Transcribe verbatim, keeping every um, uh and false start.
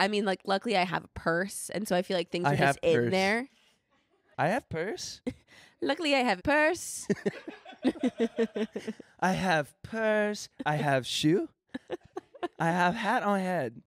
I mean, like, luckily I have a purse, and so I feel like things I are just have in purse. there. I have purse. Luckily I have a purse. I have purse. I have shoe. I have hat on head.